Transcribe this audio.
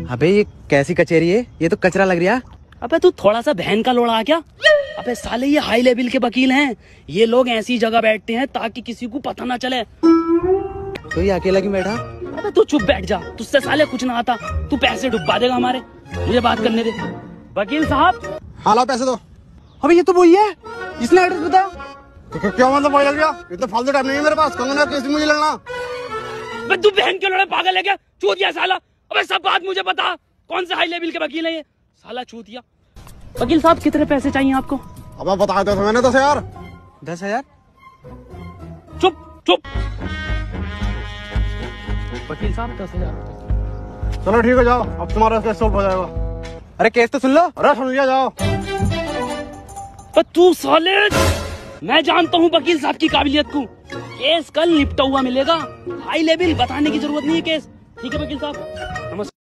अबे ये कैसी कचेरी है, ये तो कचरा लग रहा। अबे तू थोड़ा सा बहन का लोड़ा क्या? अबे साले ये हाई लेवल के वकील हैं। ये लोग ऐसी जगह बैठते हैं ताकि किसी को पता ना चले। तो ये अकेला क्यों बैठा? अबे तू चुप बैठ जा, तुझसे साले कुछ ना आता। तू पैसे डुबा देगा हमारे। मुझे बात करने दे। वकील साहब। हाँ ला पैसे दो। अबे ये तो वही है, इसने एड्रेस बताया। क्या मतलब वही लग गया? इतना फालतू टाइम नहीं है मेरे पास। कंगना केस मुझे लड़ना। अबे तू बहन के लोड़े पागल है क्या? चूतिया साला। अबे सब बात मुझे बता, कौन से हाई लेवल के वकील है ये? साला चूतिया। वकील साहब कितने पैसे चाहिए आपको? अब बता दो मैंने 10,000। 10,000? चुप चुप। वकील साहब 10,000। चलो ठीक है जाओ, अब तुम्हारा केस सॉल्व हो जाएगा। अरे केस तो सुन लो। अरे सुन लिया जाओ। पर तू साले, मैं जानता हूँ वकील साहब की काबिलियत को। केस कल निपटा हुआ मिलेगा। हाई लेवल बताने की जरूरत नहीं है केस। ठीक है वकील साहब, नमस्कार।